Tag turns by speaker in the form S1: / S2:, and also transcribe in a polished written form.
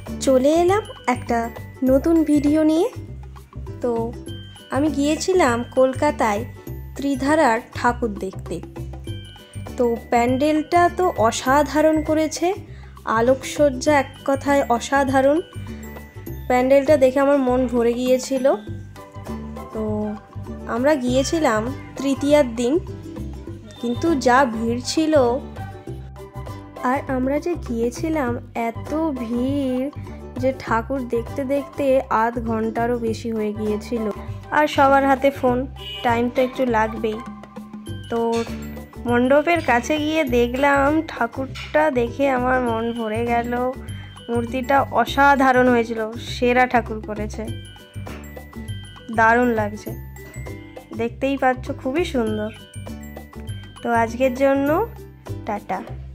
S1: চলে এলাম একটা নতুন ভিডিও নিয়ে। তো আমি গিয়েছিলাম কলকাতায় ত্রিধারার ঠাকুর দেখতে। তো প্যান্ডেলটা তো অসাধারণ করেছে, আলোকসজ্জা এক কথায় অসাধারণ। প্যান্ডেলটা দেখে আমার মন ভরে গিয়েছিল। তো আমরা গিয়েছিলাম তৃতীয়ার দিন, কিন্তু যা ভিড় ছিল, আর আমরা যে গিয়েছিলাম এত ভিড় যে ঠাকুর দেখতে দেখতে আধ ঘন্টারও বেশি হয়ে গিয়েছিল। আর সবার হাতে ফোন, টাইম তো একটু লাগবেই। তো মণ্ডপের কাছে গিয়ে দেখলাম ঠাকুরটা, দেখে আমার মন ভরে গেল। মূর্তিটা অসাধারণ হয়েছিল, সেরা ঠাকুর করেছে, দারুণ লাগছে, দেখতেই পাচ্ছ খুবই সুন্দর। তো আজকের জন্য টাটা।